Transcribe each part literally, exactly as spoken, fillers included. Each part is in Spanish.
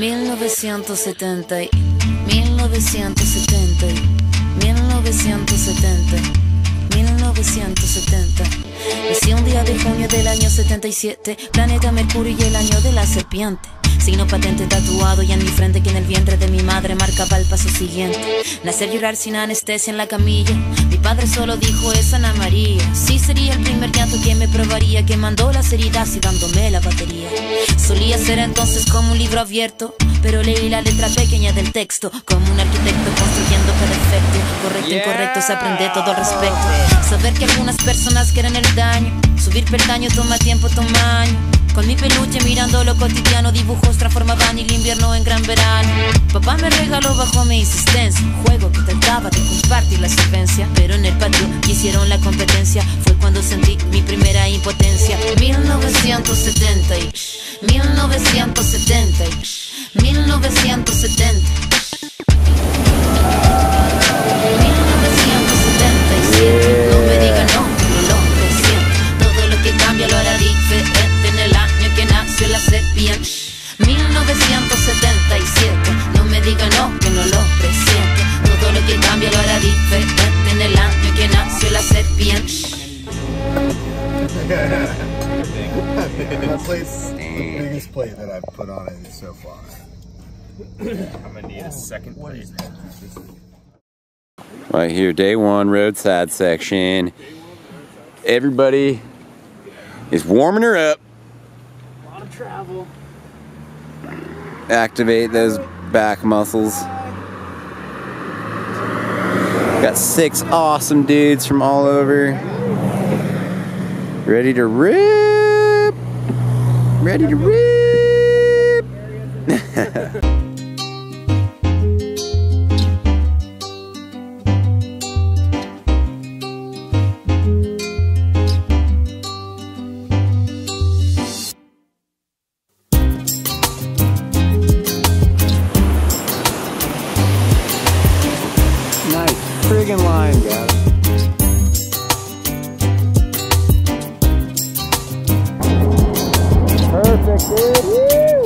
mil novecientos setenta, mil novecientos setenta, mil novecientos setenta, mil novecientos setenta. Nací un día de junio del año setenta y siete, planeta Mercurio y el año de la serpiente. Signo patente tatuado ya en mi frente que en el vientre de mi madre marcaba el paso siguiente. Nacer, llorar sin anestesia en la camilla. Mi padre solo dijo eso, Ana María. Sí sería el primer llanto que me probaría, que mandó las heridas y dándome la batería. Solía ser entonces como un libro abierto, pero leí la letra pequeña del texto, como un arquitecto construyendo cada efecto. Correcto, yeah. Incorrecto, se aprende todo al respecto. Saber que algunas personas quieren el daño, subir peldaño toma tiempo, toma años. Con mi peluche mirando lo cotidiano, dibujos transformaban el invierno en gran verano. Papá me regaló bajo mi insistencia un juego que trataba de compartir la solvencia, pero en el patio hicieron la competencia. Fue cuando sentí mi primera impotencia. mil novecientos setenta, mil novecientos setenta, mil novecientos setenta, mil novecientos setenta y siete. No me digan no, no lo presiento. Todo lo que cambia lo hará diferente. En el año que nació la serpiente, mil novecientos setenta y siete. No me digan no, que no lo presiento. Todo lo que cambia lo hará diferente. En el año que nació la serpiente. That play's the biggest play that I've put on it so far. I'm gonna need a second plate. Right here, day one, roadside section. Everybody is warming her up. A lot of travel. Activate those back muscles. Got six awesome dudes from all over. Ready to rip. Ready to rip. Friggin' line, guys. Perfect, dude. Woo!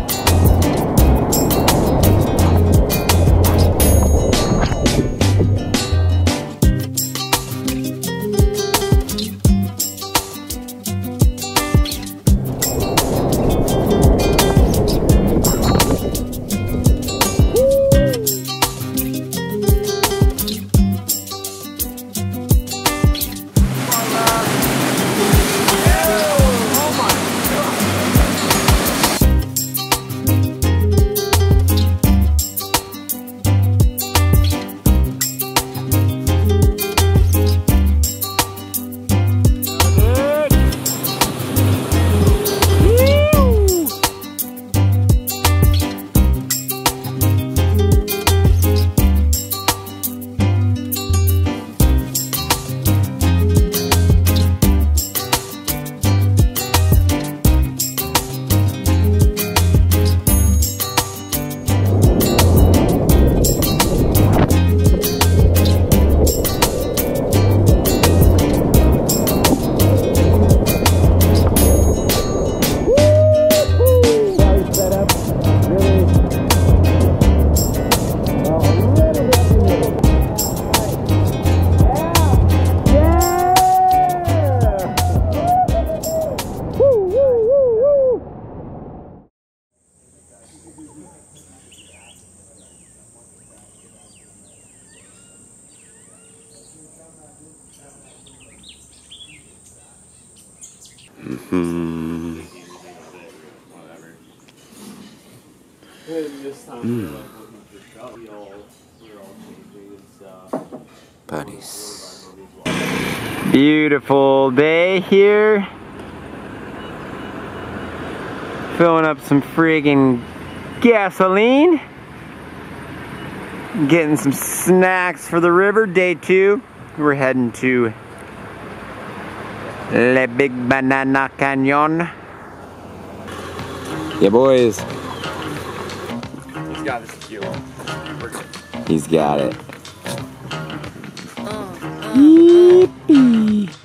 Mm-hmm. Mm. Buddies. Beautiful day here. Filling up some friggin' gasoline. Getting some snacks for the river. Day two. We're heading to Le Big Banana Canyon. Yeah, boys. He's got this fuel. We're good. He's got it. Yippee.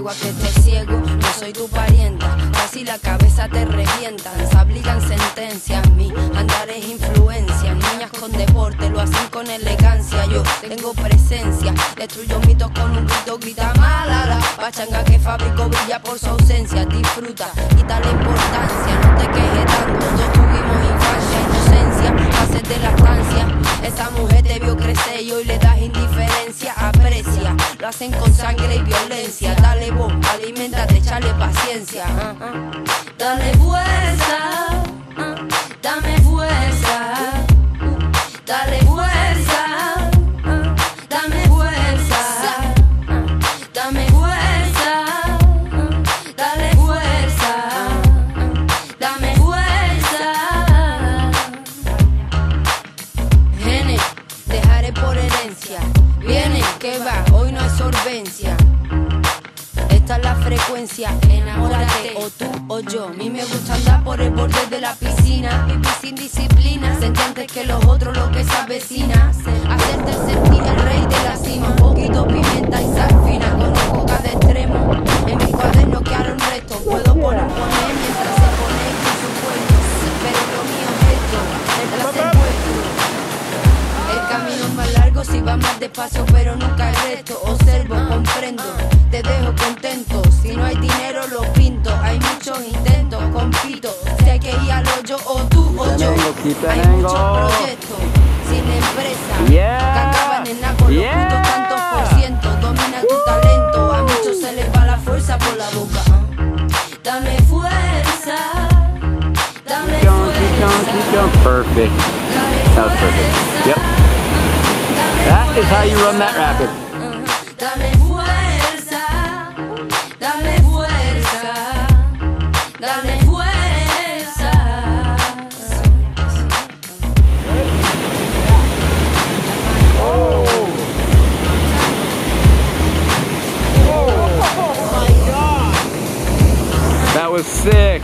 a que estés ciego. No soy tu parienta, casi la cabeza te revientan. Se aplican sentencias, mi andar es influencia. Niñas con deporte lo hacen con elegancia. Yo tengo presencia, destruyo mitos con un grito, grita malala. Pachanga que fabrico brilla por su ausencia. Disfruta, quita la importancia, no te quejes tanto. Todos tuvimos infancia, inocencia, haces de la estancia. Esa mujer te vio crecer y hoy le das indiferencia. Aprecia, lo hacen con sangre y violencia. Dale voz, aliméntate, échale paciencia. uh -huh. Dale fuerza, uh, dame fuerza, uh, dale fuerza, uh, dame fuerza, uh, dame fuerza, uh, dale fuerza, uh, dame fuerza. Viene, dejaré por herencia. Viene, que va, hoy no hay sorbencia. Esta es la frecuencia, enamórate o tú o yo. A mí me gusta andar por el borde de la piscina, vivir sin disciplina, sentir antes que los otros lo que se avecina, hacerte sentir el rey de la cima. Un poquito pimienta y sal fina, con un coca de extremo. En mi cuaderno quedaron restos, puedo poner poner mientras se pone con su cuerpo. Pero lo mío es esto, el placer vuestro. El camino es más largo si va más despacio, pero nunca el resto. Observo, comprendo, te dejo contento. Si no hay dinero lo pinto, hay muchos intentos, compito. Si hay que ir al hoyo o tú o yo. Hay muchos proyectos sin empresa, yeah, que acaban en nada con yeah, los putos tantos por ciento. Domina tu talento, a muchos se les va la fuerza por la boca. Dame fuerza, dame keep going, keep going, keep fuerza. going. Perfect. That was perfect. Yep. That is how you run that rapid. Dame fuerza, dame fuerza, dame fuerza. Oh. Oh my God. That was sick.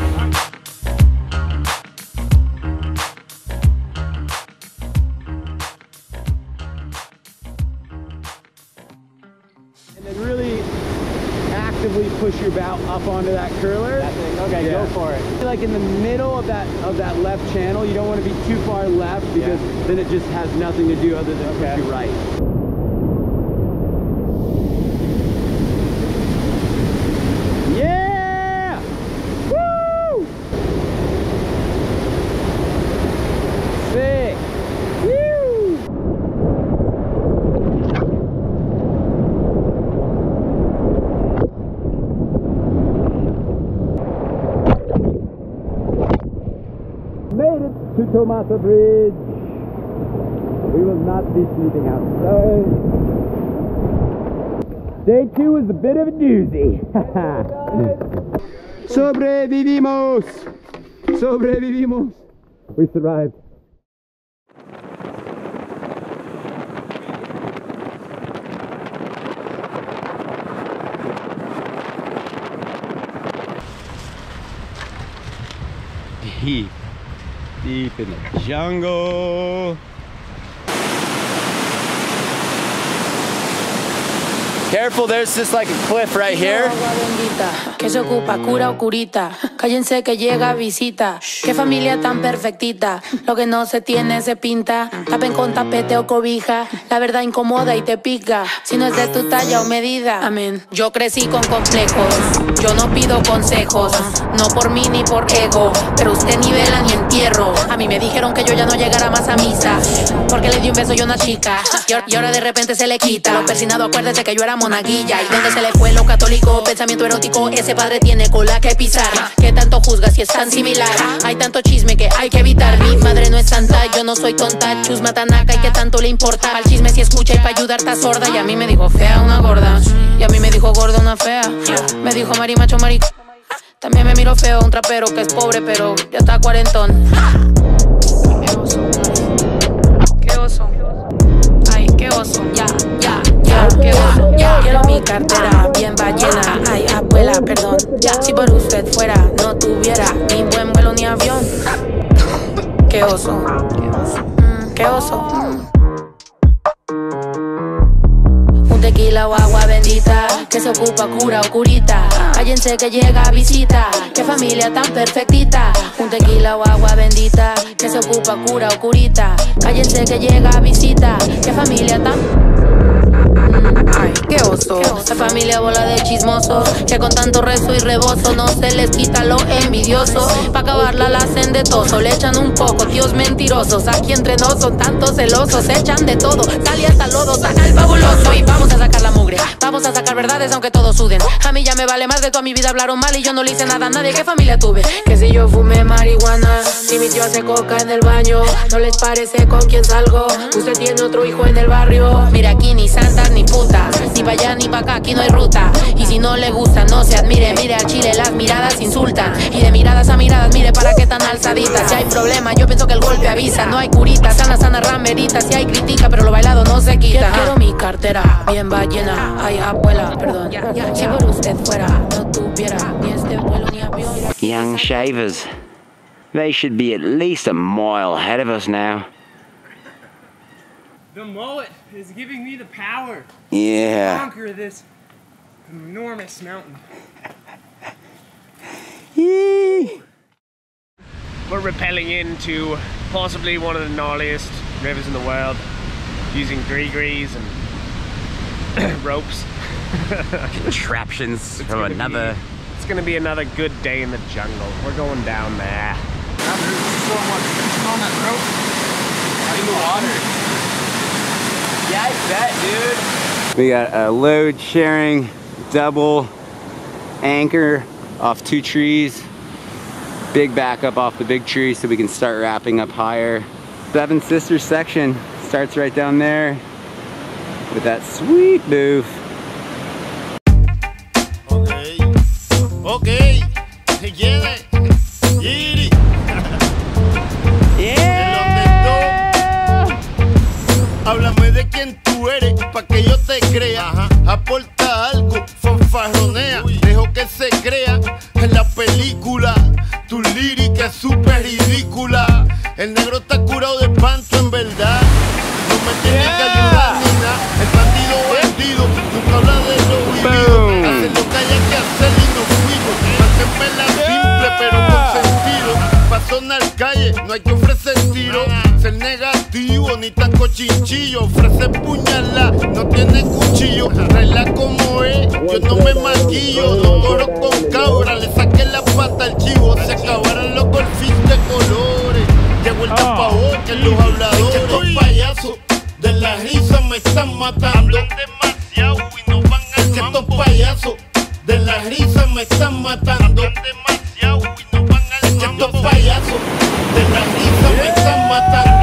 Push your bow up onto that curler. That thing. Okay, yeah. Go for it. Like in the middle of that of that left channel, you don't want to be too far left because yeah, then it just has nothing to do other than okay, push you right. Yeah! Woo! Sick! Woo! Made it to Tomasa Bridge. We will not be sleeping outside. Day two was a bit of a doozy. Sobrevivimos! Sobrevivimos! We survived. Deep. Deep in the jungle. Careful, there's just like a cliff right here. Agua bendita, que se ocupa, cura o curita. Cállense que llega visita. Qué familia tan perfectita. Lo que no se tiene se pinta. Tapen con tapete o cobija. La verdad incomoda y te pica. Si no es de tu talla o medida. Amén. Yo crecí con complejos. Yo no pido consejos. No por mí ni por ego. Pero usted ni vela ni entierro. A mí me dijeron que yo ya no llegara más a misa. Porque le di un beso yo a una chica. Y ahora de repente se le quita. Lo persinado, acuérdese que yo era monaguilla. ¿Y dónde se le fue lo católico? Pensamiento erótico, ese padre tiene cola que pisar. ¿Qué tanto juzga si es tan similar? Hay tanto chisme que hay que evitar. Mi madre no es santa, yo no soy tonta. Chusma tanaca y qué tanto le importa. Al chisme si escucha y pa' ayudar está sorda. Y a mí me dijo fea una gorda. Y a mí me dijo gorda una fea. Me dijo mari macho marico. También me miró feo un trapero que es pobre pero ya está cuarentón. Qué oso. Qué oso. Ay, qué oso. Ya, ya, ya, qué oso. Ya. Quiero mi cartera bien ballena. Ay, abuela, perdón. Ya. Si por usted fuera, no tuviera ni buen vuelo ni avión. Qué oso. Qué oso. Mm, qué oso. Mm. Un tequila o agua bendita. que se ocupa cura o curita. Cállense que llega visita, qué familia tan perfectita. Un tequila o agua bendita, que se ocupa cura o curita. Cállense que llega visita, qué familia tan... Ay, qué oso, la familia bola de chismosos, que con tanto rezo y rebozo no se les quita lo envidioso. Pa' acabarla la hacen de toso, le echan un poco, tíos mentirosos. Aquí entre nos son tantos celosos, echan de todo, sale hasta lodo, saca el fabuloso. Y vamos a sacar la mugre, vamos a sacar verdades aunque todos suden. A mí ya me vale más, de toda mi vida hablaron mal y yo no le hice nada a nadie. ¿Qué familia tuve? Que si yo fumé marihuana, si mi tío hace coca en el baño, ¿no les parece con quién salgo? Usted tiene otro hijo en el barrio. Mira, aquí ni santas ni putas, ni pa' allá ni pa' acá, aquí no hay ruta. Y si no le gusta, no se admire. Mire al chile, las miradas insultan. Y de miradas a miradas, mire para qué tan alzaditas. Si hay problema, yo pienso que el golpe avisa. No hay curita, sana, sana, ramerita. Si hay crítica, pero lo bailado no se quita. Quiero mi cartera bien ballena. Ay, abuela, perdón. Si por usted fuera, no tuviera ni este vuelo ni avión. Young shavers. They should be at least a mile ahead of us now. The mullet is giving me the power Yeah. to conquer this enormous mountain. Yee. We're rappelling into possibly one of the gnarliest rivers in the world, using gree-grees and ropes. Contraptions from another. Be, it's gonna be another good day in the jungle. We're going down there. There's so much fish on that rope. In the water. Yeah, I bet, dude. We got a load sharing double anchor off two trees. Big backup off the big tree so we can start wrapping up higher. Seven Sisters section starts right down there with that sweet booth. Okay, okay, get it, get it. Háblame de quién tú eres, pa' que yo te crea. Ajá. Aporta algo, fanfarronea. Uy. Dejo que se crea en la película. Tu lírica es súper ridícula. El negro está curado de panto en verdad. No me tiene yeah. que ayudar ni nada. El bandido bandido, nunca habla de lo vivido. Hace lo que haya que hacer y nos fuimos. Manténme la simple pero con sentido. Pa' sonar calle, no hay que ofrecer tiro. Ser negativo, ni tan cochinchillo. Ofrece puñalada, no tiene cuchillo. Traela como es, yo no me maquillo. No moro con cabra, le saqué la pata al chivo. Se acabaron los golfis de colores. Llegó el tapabocas en los habladores. Estos payasos de la risa me están matando. Hablan demasiado y no van al mambo. Estos payasos de la risa me están matando. Hablan demasiado y no van al mambo. Estos payasos de la risa me están matando.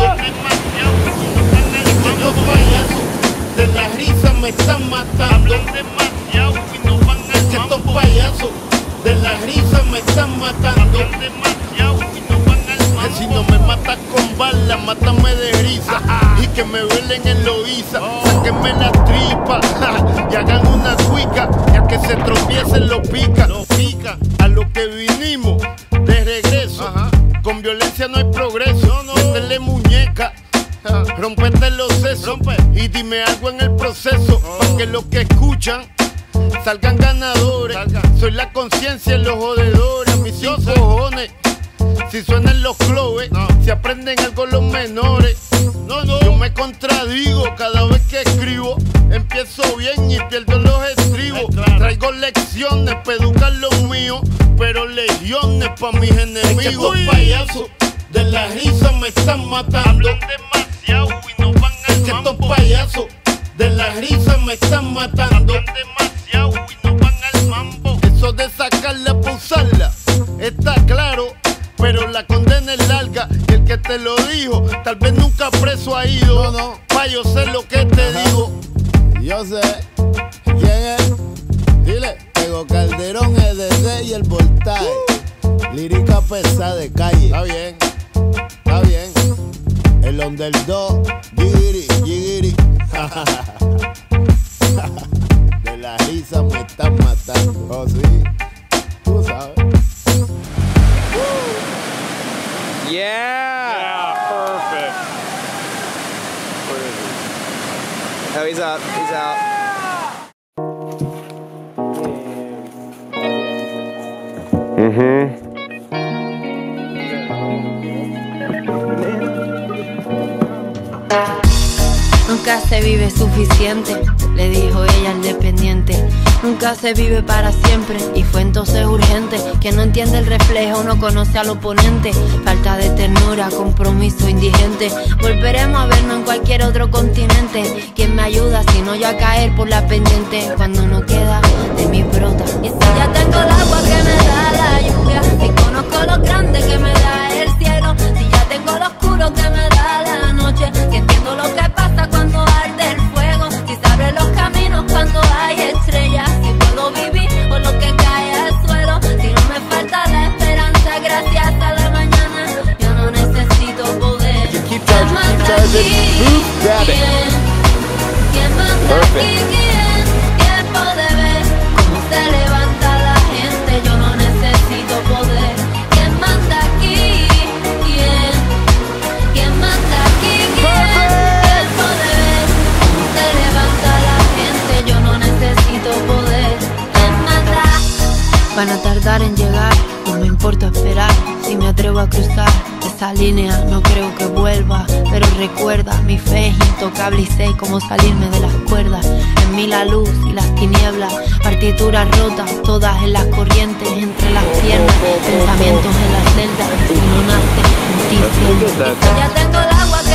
Estos payasos de la risa me están matando. Demasiado y no van al mambo. Estos payasos de la risa me están matando. Demasiado y no van al mambo. Que si no me matas con bala, mátame de risa. Y que me velen en Loíza. Sáquenme la tripa y hagan una cuica. Y al que se tropiece lo pica. Lo pica. A lo que vinimos de regreso. Ajá. Con violencia no hay progreso. No, no. Métele muñeca. Rompete los sesos. Rompe. Y dime algo en el proceso. Oh. Para que los que escuchan salgan ganadores. Salga. Soy la conciencia en los jodedores. Mis cinco cojones. Si suenan los cloves, no. Si aprenden algo los menores. No, no. Yo me contradigo cada vez que escribo. Empiezo bien y pierdo los estribos. Claro. Traigo lecciones para educar los míos, pero legiones para mis enemigos. Estos payasos de la risa me están matando. Hablan demasiado y no van al mambo. Estos payasos de la risa me están matando. Hablan demasiado y no van al mambo. Eso de sacarla pa' usarla está claro, pero la condena es larga. Y el que te lo dijo, tal vez nunca preso ha ido. No, no. Pa' yo sé lo que te Ajá. digo. Yo sé quién es. Dile, Tego Calderón, E D D y el voltaje. Uh. Lírica pesada de calle. Está bien, está bien. El underdog, jigiri, jigiri. De la risa me están matando. Oh, sí. Tú sabes. Yeah. Yeah, perfect. Oh, he's up. He's out. Uh-huh. Nunca se vive suficiente, le dijo ella al dependiente. Nunca se vive para siempre, y fue entonces urgente. Quien no entiende el reflejo no conoce al oponente. Falta de ternura, compromiso indigente. Volveremos a vernos en cualquier otro continente. ¿Quién me ayuda si no yo a caer por la pendiente? Cuando no queda de mi brota. Y si ya tengo el agua que me da la lluvia, si conozco lo grande que me da el cielo, si ya tengo lo oscuro que me da la noche, si entiendo lo que pasa cuando arde el fuego, si se abren los caminos cuando hay estrellas, si puedo vivir por lo que cae al suelo, si no me falta la esperanza gracias a la mañana, yo no necesito poder. Keep charging, keep charging. Boop, grab it. ¿Quién manda aquí? ¿Quién? ¿Quién puede ver cómo se levanta la gente? Yo no necesito poder. ¿Quién manda aquí? ¿Quién? ¿Quién manda aquí? ¿Quién? ¿Quién puede ver cómo se levanta la gente? Yo no necesito poder. ¿Quién manda? Van a tardar en llegar, no me importa esperar. Si me atrevo a cruzar esa línea, no creo que vuelva. Pero recuerda, mi fe es intocable y sé cómo salirme de las cuerdas. En mí la luz y las tinieblas, partituras rotas, todas en las corrientes, entre las piernas, pensamientos en las celdas. Si no nace en ti, siempre. Ya tengo el agua que